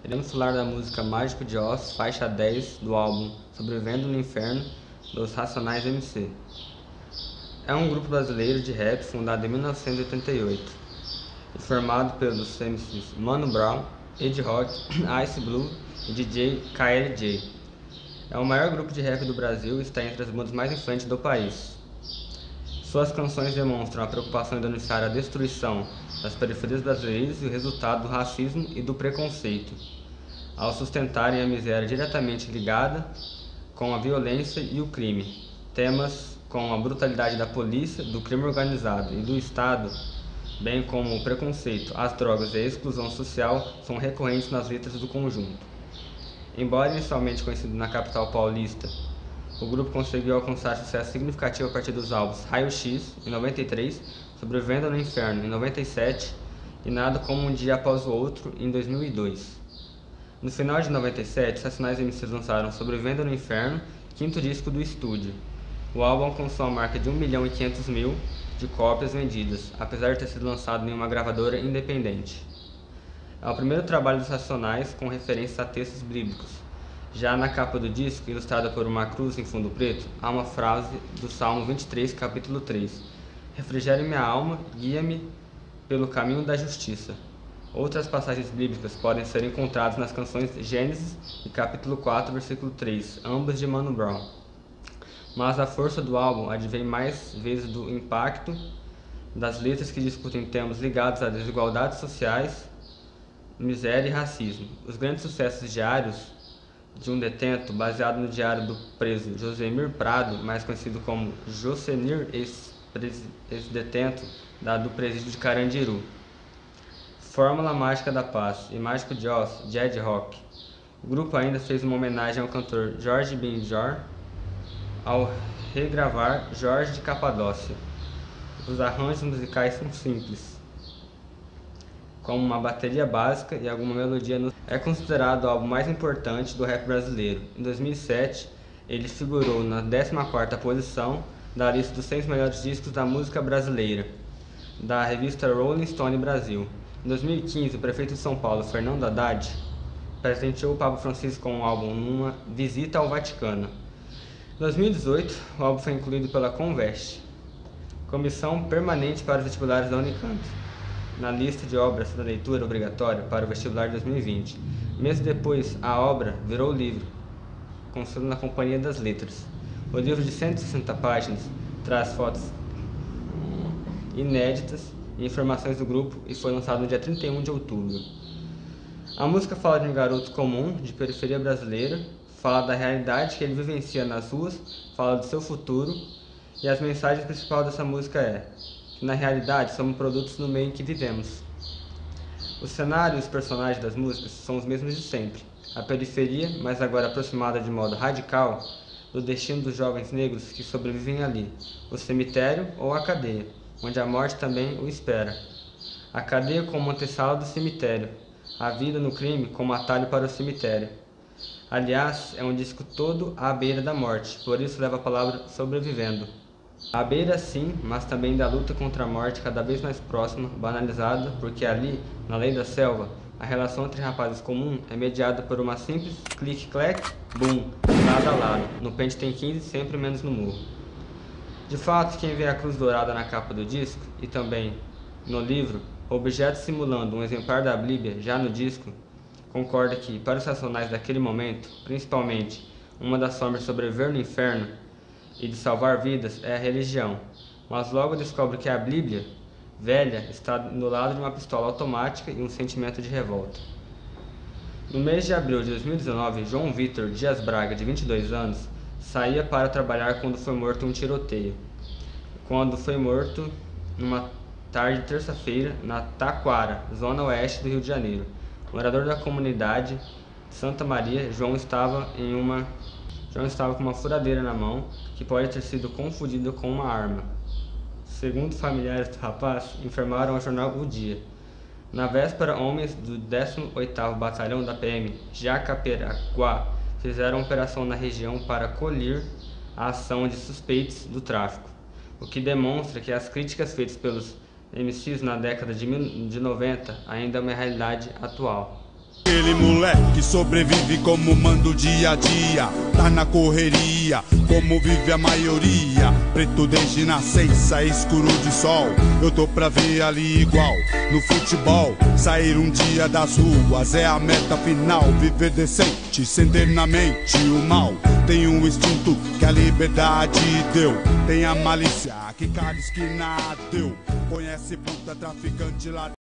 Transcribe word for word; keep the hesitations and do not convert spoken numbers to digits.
Iremos falar da música Mágico de Oz, faixa dez do álbum Sobrevivendo no Inferno, dos Racionais M C. É um grupo brasileiro de rap fundado em mil novecentos e oitenta e oito e formado pelos M Cs Mano Brown, Ed Rock, Ice Blue e D J K L J. É o maior grupo de rap do Brasil e está entre as bandas mais influentes do país. Suas canções demonstram a preocupação em denunciar a destruição das periferias brasileiras e o resultado do racismo e do preconceito, ao sustentarem a miséria diretamente ligada com a violência e o crime. Temas como a brutalidade da polícia, do crime organizado e do Estado, bem como o preconceito, as drogas e a exclusão social, são recorrentes nas letras do conjunto. Embora inicialmente conhecido na capital paulista, o grupo conseguiu alcançar sucesso significativo a partir dos álbuns Raio X, em noventa e três, Sobrevivendo no Inferno, em noventa e sete e Nada Como Um Dia Após o Outro, em dois mil e dois. No final de noventa e sete, os Racionais M Cs lançaram Sobrevivendo no Inferno, quinto disco do estúdio. O álbum alcançou a marca de um milhão e quinhentos mil de cópias vendidas, apesar de ter sido lançado em uma gravadora independente. É o primeiro trabalho dos Racionais com referências a textos bíblicos. Já na capa do disco, ilustrada por uma cruz em fundo preto, há uma frase do Salmo vinte e três, capítulo três. Refrigere minha alma, guia-me pelo caminho da justiça. Outras passagens bíblicas podem ser encontradas nas canções Gênesis e capítulo quatro, versículo três, ambas de Mano Brown. Mas a força do álbum advém mais vezes do impacto das letras que discutem temas ligados a desigualdades sociais, miséria e racismo. Os grandes sucessos diários de um detento, baseado no diário do preso Josemir Prado, mais conhecido como Jocenir, ex-detento do presídio de Carandiru. Fórmula Mágica da Paz e Mágico de Oz, de Ed Rock. O grupo ainda fez uma homenagem ao cantor Jorge Benjor ao regravar Jorge de Capadócia. Os arranjos musicais são simples, como uma bateria básica e alguma melodia no... É considerado o álbum mais importante do rap brasileiro. Em dois mil e sete, ele figurou na décima quarta posição da lista dos cem melhores discos da música brasileira, da revista Rolling Stone Brasil. Em dois mil e quinze, o prefeito de São Paulo, Fernando Haddad, presenteou o Papa Francisco com o álbum numa visita ao Vaticano. Em dois mil e dezoito, o álbum foi incluído pela Conveste, Comissão Permanente para os Vestibulares da Unicamp, na lista de obras da leitura obrigatória para o vestibular de dois mil e vinte. Meses depois, a obra virou livro, com selo na Companhia das Letras. O livro de cento e sessenta páginas traz fotos inéditas e informações do grupo e foi lançado no dia trinta e um de outubro. A música fala de um garoto comum de periferia brasileira, fala da realidade que ele vivencia nas ruas, fala do seu futuro, e as mensagens principais dessa música é que na realidade somos produtos no meio em que vivemos. O cenário e os personagens das músicas são os mesmos de sempre. A periferia, mas agora aproximada de modo radical do destino dos jovens negros que sobrevivem ali, o cemitério ou a cadeia, onde a morte também o espera. A cadeia como antessala do cemitério, a vida no crime como atalho para o cemitério. Aliás, é um disco todo à beira da morte, por isso leva a palavra sobrevivendo. À beira sim, mas também da luta contra a morte cada vez mais próxima, banalizada, porque ali, na lei da selva, a relação entre rapazes comum é mediada por uma simples clique-clack, bum, lado a lado. No pente tem quinze, sempre menos no murro. De fato, quem vê a cruz dourada na capa do disco, e também no livro, objetos simulando um exemplar da Bíblia já no disco, concorda que, para os Racionais daquele momento, principalmente, uma das formas de sobreviver no inferno e de salvar vidas é a religião, mas logo descobre que a Bíblia velha está no lado de uma pistola automática e um sentimento de revolta. No mês de abril de dois mil e dezenove, João Vitor Dias Braga, de vinte e dois anos, saía para trabalhar quando foi morto em um tiroteio. Quando foi morto numa tarde de terça-feira na Taquara, zona oeste do Rio de Janeiro. Morador da comunidade Santa Maria, João estava em uma João estava com uma furadeira na mão, que pode ter sido confundida com uma arma. Segundo familiares do rapaz, informaram ao jornal O Dia. Na véspera, homens do décimo oitavo Batalhão da P M Jacaperaguá fizeram uma operação na região para colir a ação de suspeitos do tráfico, o que demonstra que as críticas feitas pelos M Cs na década de noventa ainda é uma realidade atual. Aquele moleque sobrevive como manda o dia a dia, tá na correria, como vive a maioria. Preto desde nascença, escuro de sol, eu tô pra ver ali igual no futebol. Sair um dia das ruas é a meta final, viver decente, sem ter na mente o mal. Tem um instinto que a liberdade deu, tem a malícia que cada esquina deu. Conhece puta, traficante lá.